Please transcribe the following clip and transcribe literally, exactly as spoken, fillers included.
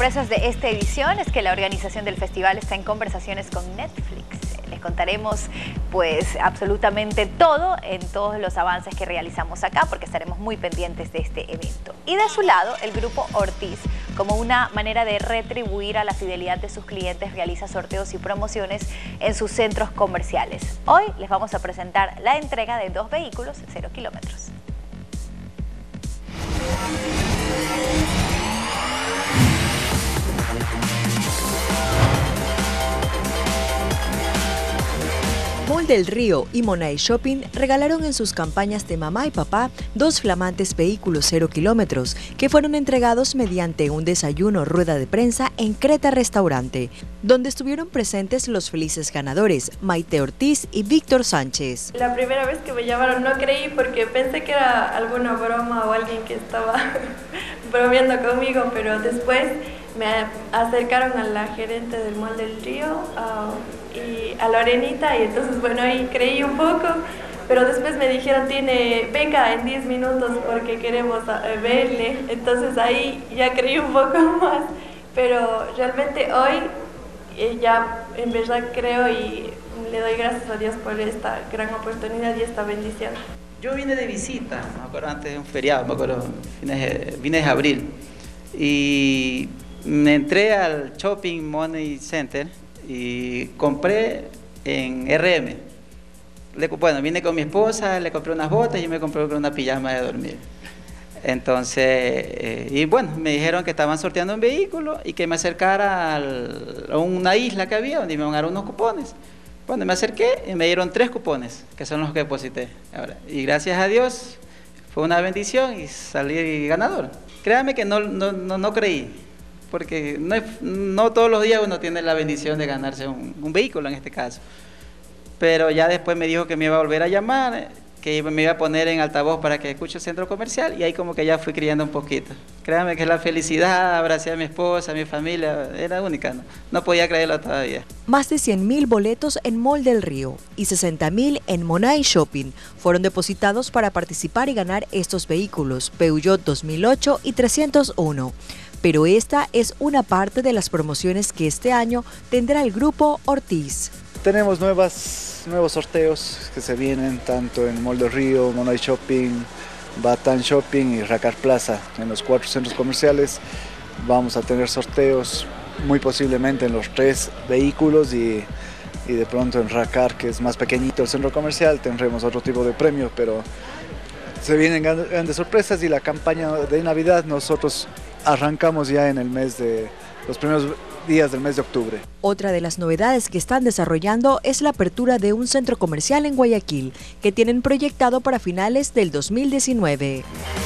sorpresas de esta edición es que la organización del festival está en conversaciones con Netflix. Les contaremos pues absolutamente todo en todos los avances que realizamos acá, porque estaremos muy pendientes de este evento. Y de su lado, el grupo Ortiz, como una manera de retribuir a la fidelidad de sus clientes, realiza sorteos y promociones en sus centros comerciales. Hoy les vamos a presentar la entrega de dos vehículos cero kilómetros. Mall del Río y Monay Shopping regalaron en sus campañas de mamá y papá dos flamantes vehículos cero kilómetros que fueron entregados mediante un desayuno rueda de prensa en Creta Restaurante, donde estuvieron presentes los felices ganadores, Maite Ortiz y Víctor Sánchez. La primera vez que me llamaron no creí porque pensé que era alguna broma o alguien que estaba bromeando conmigo, pero después me acercaron a la gerente del Mall del Río uh, y a Lorenita, y entonces bueno, ahí creí un poco, pero después me dijeron tiene beca en diez minutos porque queremos uh, verle, entonces ahí ya creí un poco más, pero realmente hoy eh, ya en verdad creo y le doy gracias a Dios por esta gran oportunidad y esta bendición. Yo vine de visita, me acuerdo antes de un feriado, me acuerdo, vine, vine de abril, y me entré al Shopping Money Center y compré en R M. Le, bueno, vine con mi esposa, le compré unas botas y yo me compré una pijama de dormir. Entonces, eh, y bueno, me dijeron que estaban sorteando un vehículo y que me acercara al, a una isla que había donde me iban a dar unos cupones. Bueno, me acerqué y me dieron tres cupones, que son los que deposité. Ahora, y gracias a Dios fue una bendición y salí ganador. Créanme que no, no, no, no creí, porque no, es, no todos los días uno tiene la bendición de ganarse un, un vehículo en este caso. Pero ya después me dijo que me iba a volver a llamar, que me iba a poner en altavoz para que escuche el centro comercial, y ahí como que ya fui criando un poquito. Créanme que la felicidad, abracé a mi esposa, a mi familia, era única, no, no podía creerlo todavía. Más de cien mil boletos en Mall del Río y sesenta mil en Monay Shopping fueron depositados para participar y ganar estos vehículos Peugeot dos mil ocho y trescientos uno. Pero esta es una parte de las promociones que este año tendrá el grupo Ortiz. Tenemos nuevas, nuevos sorteos que se vienen tanto en Mall del Río, Monay Shopping, Batán Shopping y Racar Plaza. En los cuatro centros comerciales vamos a tener sorteos muy posiblemente en los tres vehículos y, y de pronto en Racar, que es más pequeñito el centro comercial, tendremos otro tipo de premios, pero se vienen grandes sorpresas y la campaña de Navidad nosotros arrancamos ya en el mes de los primeros días del mes de octubre. Otra de las novedades que están desarrollando es la apertura de un centro comercial en Guayaquil, que tienen proyectado para finales del dos mil diecinueve.